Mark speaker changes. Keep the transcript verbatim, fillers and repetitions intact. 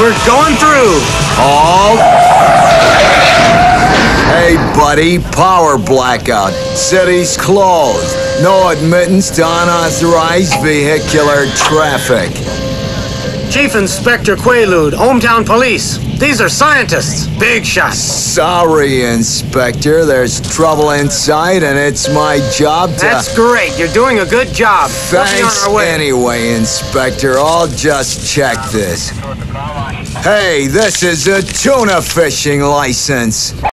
Speaker 1: We're going through.
Speaker 2: Halt! Hey, buddy, power blackout. City's closed. No admittance to unauthorized vehicular traffic.
Speaker 1: Chief Inspector Quaalude, Ohmtown Police. These are scientists. Big shots.
Speaker 2: Sorry, Inspector. There's trouble inside, and it's my job to...
Speaker 1: That's great. You're doing a good job. We'll be
Speaker 2: Thanks
Speaker 1: on our way.
Speaker 2: anyway, Inspector. I'll just check this. Hey, this is a tuna fishing license.